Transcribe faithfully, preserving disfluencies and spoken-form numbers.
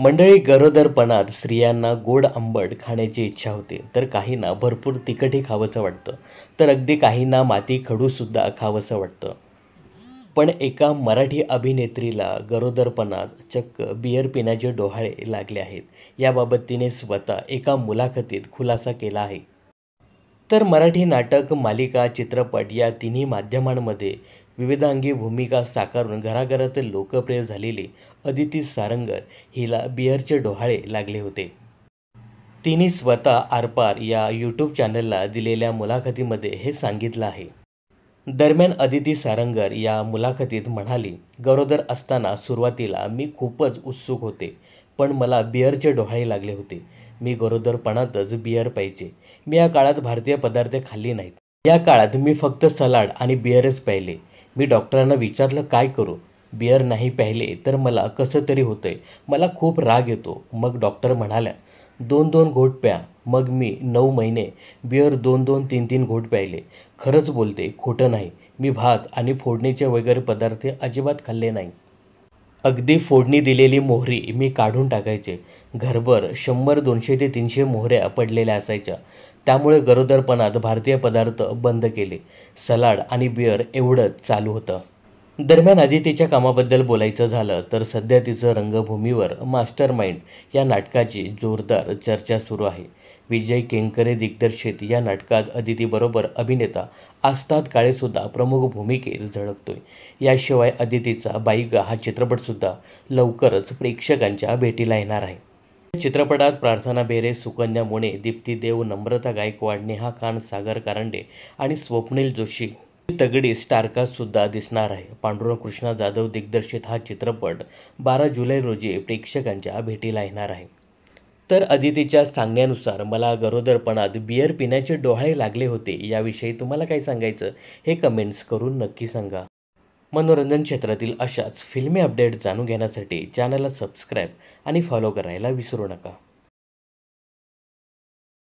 मंडळी, गरोदरपणात स्त्रियांना गोड आंबट खाण्याची इच्छा होते, तर काहींना भरपूर तिखटही खावंसं वाटतं, तर अगदी काहींना माती खडूसुद्धा खावंसं वाटतं. पण एका मराठी अभिनेत्रीला गरोदरपणात चक्क बिअर पिण्याचे डोहाळे लागले आहेत. याबाबत तिने स्वतः एका मुलाखतीत खुलासा केला आहे. तर मराठी नाटक, मालिका, चित्रपट या तिन्ही माध्यमांमध्ये विविधांगी भूमिका साकारून घराघरात लोकप्रिय झालेली अदिती सारंगर हिला बिअरचे डोहाळे लागले होते. तिने स्वतः आरपार या यूट्यूब चॅनलला दिलेल्या मुलाखतीमध्ये हे सांगितलं आहे. दरम्यान अदिती सारंगर या मुलाखतीत म्हणाली, गरोदर असताना सुरुवातीला मी खूपच उत्सुक होते, पण मला बिअरचे डोहाळे लागले होते. मी गरोदरपणातच बिअर प्यायचे. मी या काळात भारतीय पदार्थ खाल्ले नाहीत. या काळात मी फक्त सलाड आणि बिअरच प्यायले. मी डॉक्टरांना विचारलं काय करू? बिअर नाही प्यायले तर मला कसं तरी होतंय. मला खूप राग येतो. मग डॉक्टर म्हणाल्या, दोन दोन घोट प्या. मग मी नऊ महिने बिअर दोन दोन तीन तीन घोट प्यायले. खरंच बोलते, खोटं नाही. मी भात आणि फोडणीचे वगैरे पदार्थ अजिबात खाल्ले नाही. अगदी फोडणी दिलेली मोहरी मी काढून टाकायचे. घरभर शंभर दोनशे ते तीनशे मोहऱ्या पडलेल्या असायच्या. त्यामुळे गरोदरपणात भारतीय पदार्थ बंद केले. सलाड आणि बिअर एवढंच चालू होतं. दरम्यान अदितीच्या कामाबद्दल बोलायचं झालं तर सध्या तिचं रंगभूमीवर मास्टर माइंड या नाटकाची जोरदार चर्चा सुरू आहे. विजय केंकरे दिग्दर्शित या नाटकात अदितीबरोबर अभिनेता आस्ताद काळेसुद्धा प्रमुख भूमिकेत झळकतोय. याशिवाय अदितीचा बाईगा हा चित्रपटसुद्धा लवकरच प्रेक्षकांच्या भेटीला येणार आहे. या चित्रपटात प्रार्थना बेरे, सुकन्या मोने, दीप्ती देव, नम्रता गायकवाड, नेहा खान, सागर कारंडे आणि स्वप्नील जोशी तगडी स्टारकास्टसुद्धा दिसणार आहे. पांडुरंग कृष्णा जाधव दिग्दर्शित हा चित्रपट बारा जुलै रोजी प्रेक्षकांच्या भेटीला येणार आहे. तर अदितीच्या सांगण्यानुसार मला गरोदरपणात बिअर पिण्याचे डोहाळे लागले होते. याविषयी तुम्हाला काय सांगायचं हे कमेंट्स करून नक्की सांगा. मनोरंजन क्षेत्रातील अशाच फिल्मी अपडेट जाणून घेण्यासाठी चॅनलला सबस्क्राईब आणि फॉलो करायला विसरू नका.